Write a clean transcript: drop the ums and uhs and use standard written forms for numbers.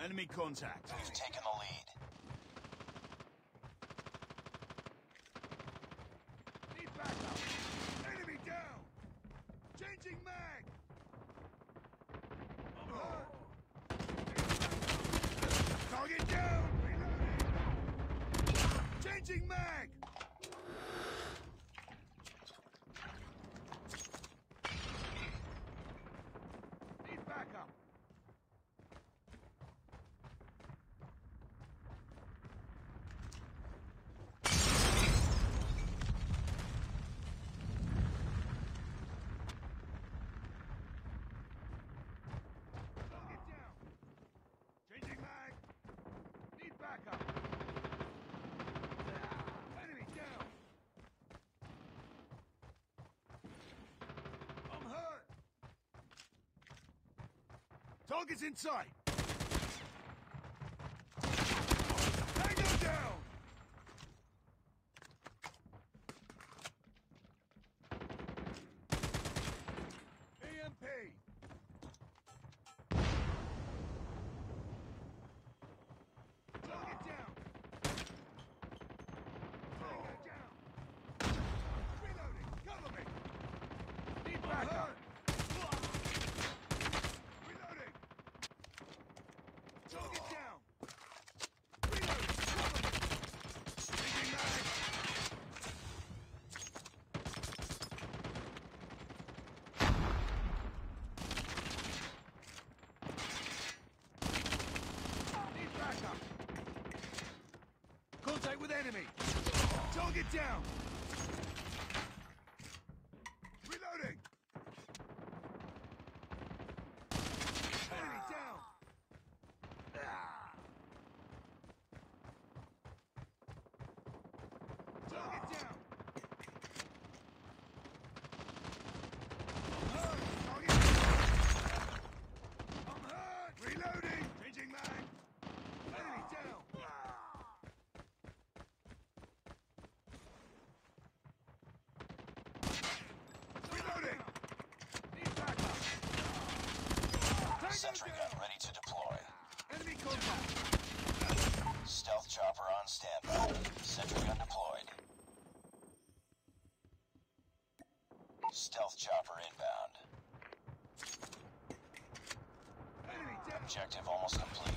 Enemy contact. We've taken the lead. Need backup. Enemy down. Changing mag. Target down. Reloading. Changing mag. Need backup. Target down. Changing mag. Need backup. Enemy down. I'm hurt. Target's in sight. Tango down. EMP. Target down. Tango down. Reloading. Cover me. Need backup. Reloading. Target down. Reloading. Cover me. Changing mag. Need backup. Contact with enemy. Target down. Reloading. Enemy down. Target down. I'm hurt. Target down. I'm hurt. Reloading. Changing mag. Enemy down. Reloading. Need backup. Tango Sentry down. gun ready to deploy. Enemy contact. Stealth chopper on standby. Sentry gun deployed. Stealth chopper inbound. Enemy down. Objective almost complete.